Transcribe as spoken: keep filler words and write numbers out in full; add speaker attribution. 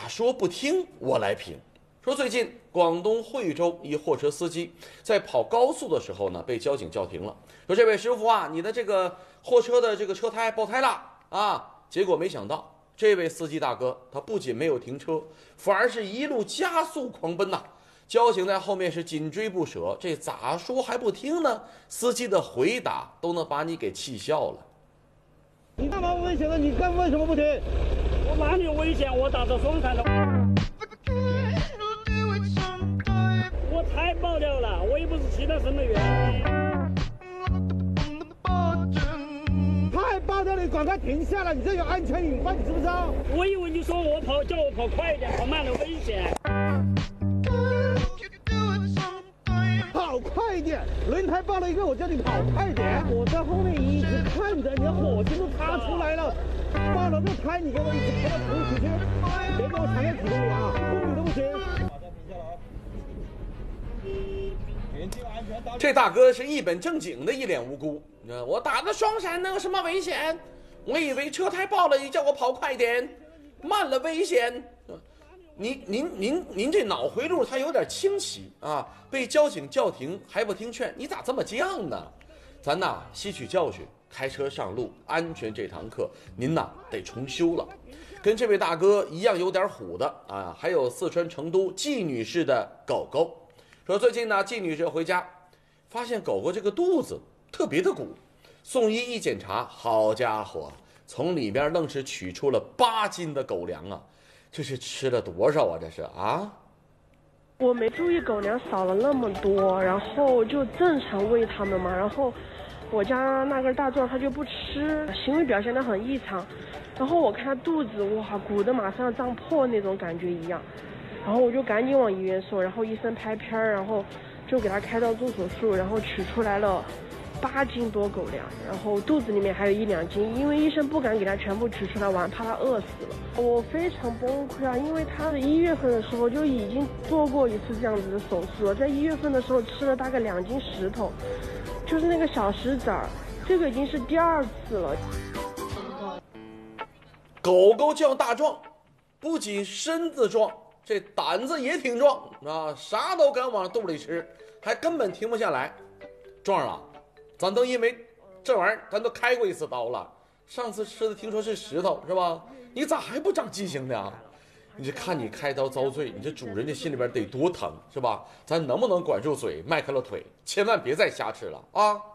Speaker 1: 说不听，我来评。说最近广东惠州一货车司机在跑高速的时候呢，被交警叫停了。说这位师傅啊，你的这个货车的这个车胎爆胎了啊！结果没想到，这位司机大哥他不仅没有停车，反而是一路加速狂奔呐、啊！交警在后面是紧追不舍，这咋说还不听呢？司机的回答都能把你给气笑了。
Speaker 2: 你干嘛危险了？你干为什么不停？
Speaker 3: 我哪里有危险？我打着双闪的。我胎爆掉了，我又不是其他什么原因。
Speaker 2: 胎爆掉了，你赶快停下来！你这有安全隐患，你知不知道？
Speaker 3: 我以为你说我跑，叫我跑快一点，跑慢了危险。
Speaker 2: 跑快一点！轮胎爆了一个，我叫你跑快一点。我在后面一直看着，你的火星都擦出来了。爆了个胎，你给我一直开到城市去，别给我强烈几公里啊，公里都不行。
Speaker 1: 这大哥是一本正经的一脸无辜，我打的双闪能有什么危险？我以为车胎爆了，你叫我跑快点，慢了危险。您您您您这脑回路它有点清奇啊！被交警叫停还不听劝，你咋这么犟呢？咱呐吸取教训，开车上路安全这堂课您呐得重修了。跟这位大哥一样有点虎的啊，还有四川成都季女士的狗狗。说最近呢，季女士回家发现狗狗这个肚子特别的鼓，送医一检查，好家伙，从里边愣是取出了八斤的狗粮啊！这是吃了多少啊？这是啊！
Speaker 4: 我没注意狗粮少了那么多，然后就正常喂它们嘛。然后我家那根大壮它就不吃，行为表现得很异常。然后我看它肚子哇鼓得马上要胀破那种感觉一样，然后我就赶紧往医院送，然后医生拍片儿，然后就给它开刀做手术，然后取出来了八斤多狗粮，然后肚子里面还有一两斤，因为医生不敢给他全部取出来玩，怕他饿死了。我非常崩溃啊，因为他是一月份的时候就已经做过一次这样子的手术了，在一月份的时候吃了大概两斤石头，就是那个小石子儿，这个已经是第二次了。
Speaker 1: 狗狗叫大壮，不仅身子壮，这胆子也挺壮啊，啥都敢往肚里吃，还根本停不下来。壮啊！咱都因为这玩意儿，咱都开过一次刀了。上次吃的听说是石头，是吧？你咋还不长记性呢？你这看你开刀遭罪，你这主人这心里边得多疼，是吧？咱能不能管住嘴，迈开了腿，千万别再瞎吃了啊！